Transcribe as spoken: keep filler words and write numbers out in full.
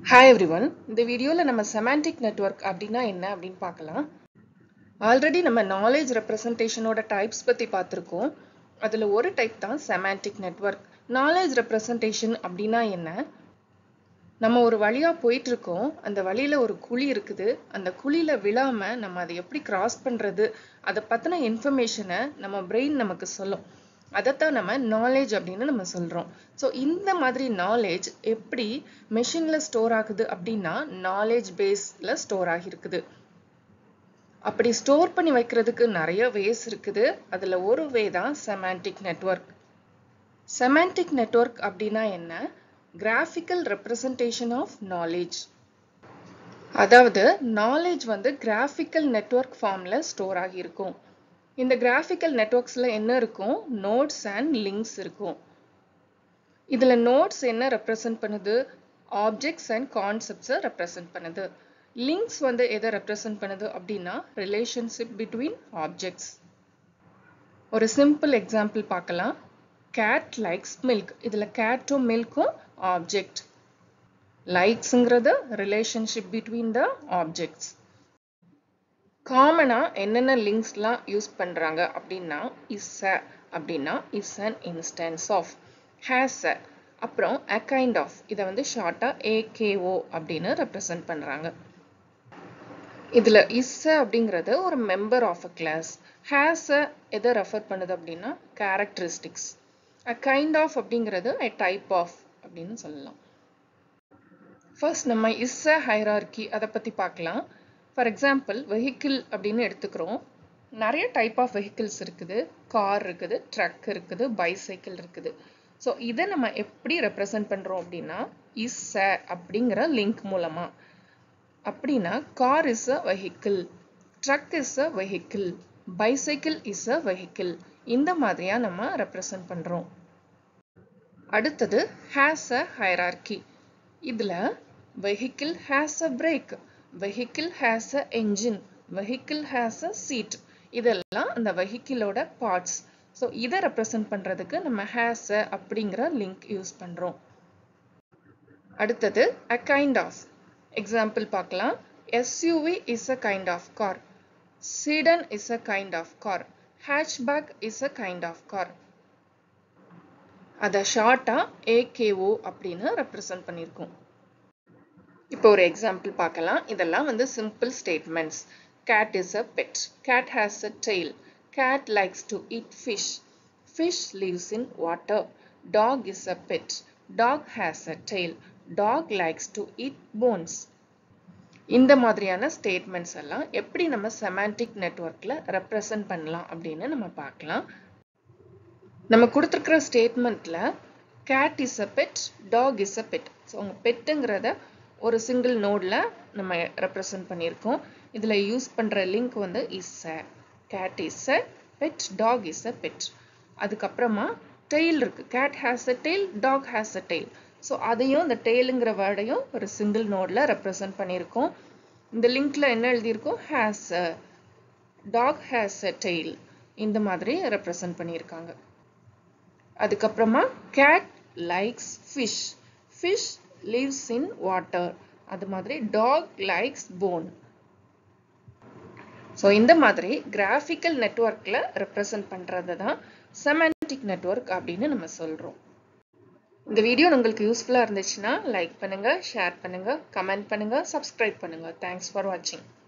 Hi everyone, இந்த வீடியோல நம்ம semantic network அப்படினா என்ன அப்படினு பார்க்கலாம். ஆல்ரெடி நம்ம knowledge representation ஓட types பத்தி பார்த்திருக்கோம். அதுல ஒரு type தான் semantic network. knowledge representation அப்படினா என்ன? நம்ம ஒரு வழியா போயிட்டு இருக்கோம். அந்த வழியில ஒரு குழி இருக்குது. அந்த குழியில விழாம நம்ம அதை எப்படி cross பண்றது? அத பத்தின information-ஐ நம்ம brain நமக்கு சொல்லும். அதத்தான் நம்ம knowledge அப்படின்னு நம்ம சொல்றோம். So இந்த மாதிரி knowledge எப்படி மெஷின்ல ஸ்டோர் ஆகுது அப்படின்னா knowledge baseல ஸ்டோர் ஆகிருக்குது. அப்படி ஸ்டோர் பண்ணி வைக்கிறதுக்கு நிறைய ways இருக்குது. அதுல ஒரு way தான் semantic network. Semantic network அப்படின்னா என்ன? Graphical representation of knowledge. அதாவது knowledge வந்து graphical network formல ஸ்டோர் ஆகிருக்கும். இந்த graphical networksல என்ன இருக்கும்? Nodes and links இருக்கும். இதுல nodes என்ன represent பண்ணுது? Objects and concepts represent பண்ணுது. Links வந்து எதை represent பண்ணுது அப்படின்னா relationship between objects. ஒரு simple example பார்க்கலாம். Cat likes milk. இதுல catம் milkம் object. Likesங்கிறது relationship between the objects. காமனா என்னென்ன லிங்க்ஸ்லாம் யூஸ் பண்றாங்க அப்படின்னா is a அப்படின்னா is an instance of, has a அப்புறம் a kind of இதை வந்து ஷார்ட்டா ako அப்படின்னு ரெப்ரசன்ட் பண்றாங்க. இதுல is a அப்படிங்கிறது ஒரு member of a class, has a எதை ரெஃபர் பண்ணுது அப்படின்னா characteristics, a kind of அப்படிங்கிறது a type of அப்படின்னு சொல்லலாம். ஃபர்ஸ்ட் நம்ம is a hierarchy அதை பத்தி பார்க்கலாம். For example, vehicle அப்படின்னு எடுத்துக்கிறோம். நிறைய type of vehicles இருக்குது. car இருக்குது, truck இருக்குது, bicycle இருக்குது. So இதை நம்ம எப்படி represent பண்றோம் அப்படின்னா is a அப்படிங்கிற லிங்க் மூலமா. அப்படின்னா car is a vehicle, truck is a vehicle, bicycle is a vehicle. இந்த மாதிரியா நம்ம represent பண்றோம். அடுத்தது has a hierarchy. இதுல vehicle has a brake, vehicle has a engine, vehicle has a seat. இதெல்லாம் அந்த vehicle ஓட parts. So இதை represent பண்றதுக்கு நம்ம has a அப்படிங்கிற link யூஸ் பண்றோம். அடுத்தது a kind of. Example பார்க்கலாம். S U V is a kind of car, sedan is a kind of car, hatchback is a kind of car. அத ஷார்ட்டா ako அப்படின்னு represent பண்ணிருக்கோம். இப்போ ஒரு எக்ஸாம்பிள் பார்க்கலாம். இதெல்லாம் வந்து simple statements. Cat is a pet. Cat has a tail. Cat likes to eat fish. Fish lives in water. Dog is a pet. Dog has a tail. Dog likes to eat bones. இந்த மாதிரியான statements எல்லாம் எப்படி நம்ம semantic நெட்வொர்க்ல represent பண்ணலாம் அப்படின்னு நம்ம பார்க்கலாம். நம்ம கொடுத்துருக்கிற ஸ்டேட்மெண்ட்ல cat is a pet, dog is a pet. So உங்க பெட்டுங்கிறத ஒரு சிங்கிள் நோட்ல நம்ம ரெப்ரசன்ட் பண்ணியிருக்கோம். இதுல யூஸ் பண்ற லிங்க் வந்து is a, cat is a pet, dog is a pet. அதுக்கப்புறமா tail இருக்கு. cat has a tail, dog has a tail. So அதையும் இந்த tailங்கிற வேர்டையும் ஒரு சிங்கிள் நோட்ல ரெப்ரசன்ட் பண்ணியிருக்கோம். இந்த லிங்க்ல என்ன எழுதியிருக்கோம்? has a, dog has a tail. இந்த மாதிரி ரெப்ரசன்ட் பண்ணியிருக்காங்க. அதுக்கப்புறமா cat likes fish. Fish lives in water. அது மாதிரி dog likes bone. So இந்த மாதிரி graphical networkல represent பண்றது தான் semantic network அப்படின்னு நம்ம சொல்றோம். இந்த வீடியோ உங்களுக்கு யூஸ்ஃபுல்லா இருந்துச்சுன்னா லைக் பண்ணுங்க, ஷேர் பண்ணுங்க, கமெண்ட் பண்ணுங்க, சப்ஸ்கிரைப் பண்ணுங்க. Thanks for watching.